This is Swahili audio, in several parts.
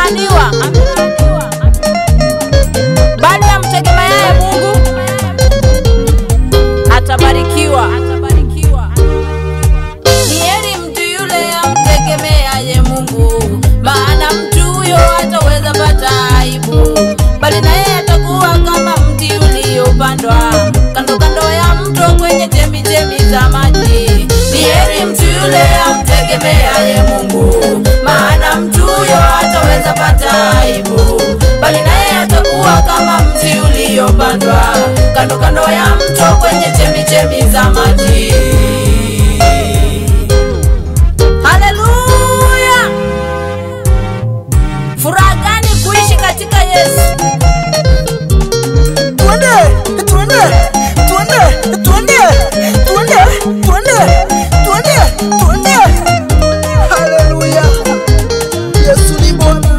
amelaaniwa. Bali amtegemeaye Mungu atabarikiwa. Ni heri mtu yule amtegemeaye Mungu, maana mtu huyo hataweza pata aibu, bali naye atakuwa kama mti uliopandwa kando kando ya mto kwenye chemchemi za maji. Ni heri mtu yule amtegemeaye Mungu, maana mtu huyo hataweza pata aibu, bali naye atakuwa kama mti uliopandwa kando kando ya mto kwenye chemchemi za maji. Haleluya! Furaha gani kuishi katika Yesu. Tuende. Haleluya. Yesu ni Bwana.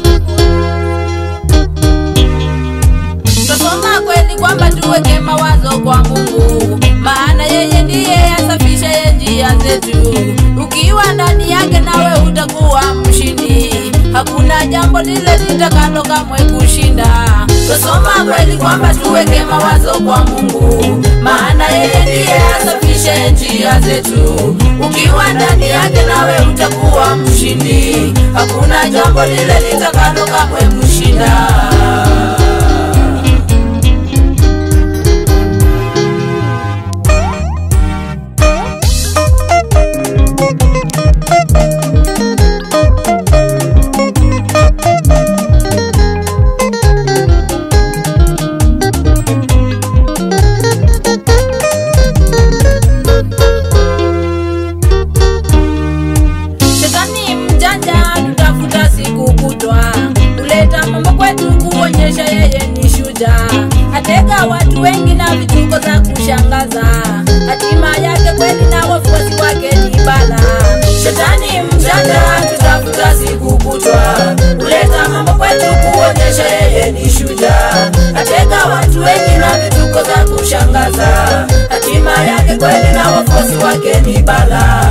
Tusoma kweli kwamba tuweke mawazo kwa Mungu, maana yeye ndiye asafisha njia zetu. Ukiwa ndani yake nawe utakuwa mshindi, hakuna jambo lile litakalo kamwe kushinda. Tusoma kweli kwamba tuweke mawazo kwa Mungu, maana yeye ndiye asafisha njia zetu. Ukiwa ndani yake nawe utakuwa mshindi, hakuna jambo lile litakalo kamwe kushinda. Atega watu wengi na vituko za kushangaza, hatima yake kweli na wafuasi wake ni bala. Shetani mjanja tutafuta siku kutwa, kuleta mambo kwetu kuonyesha yeye ni shujaa. Atega watu wengi na vituko za kushangaza, hatima yake kweli na wafuasi wake ni bala.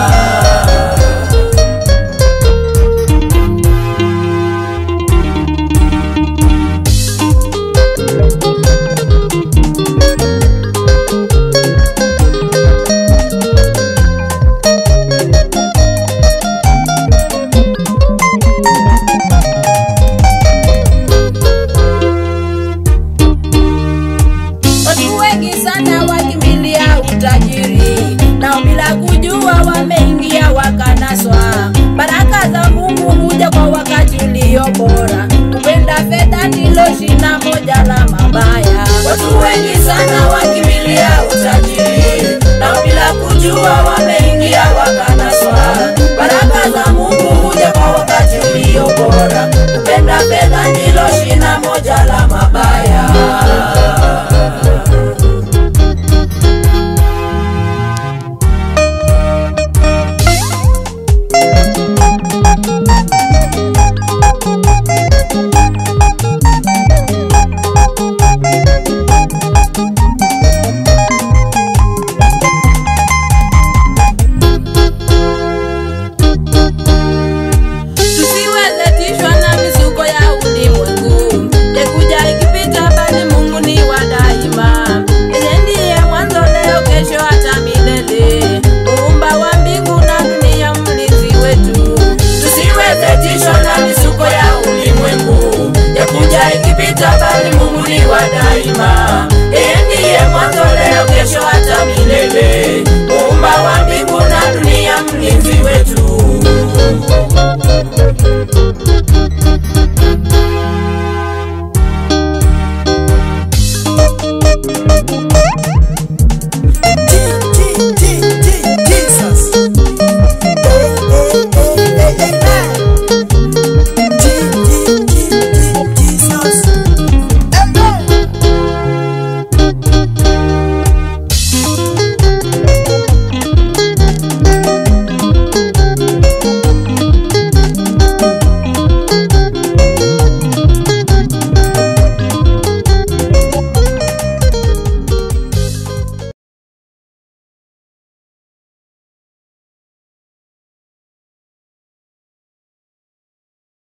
Na bila kujua wameingia wakanaswa. Baraka za Mungu huja kwa wakati ulio bora, kupenda fedha ndilo shina moja la mabaya. Watu wengi sana wakimbilia utajiri, na bila kujua wameingia wakanaswa. Baraka za Mungu huja kwa wakati ulio bora, kupenda fedha ndilo shina moja la mabaya. Bali Mungu ni wa daima, yeye ndiye mwanzo leo kesho hata milele.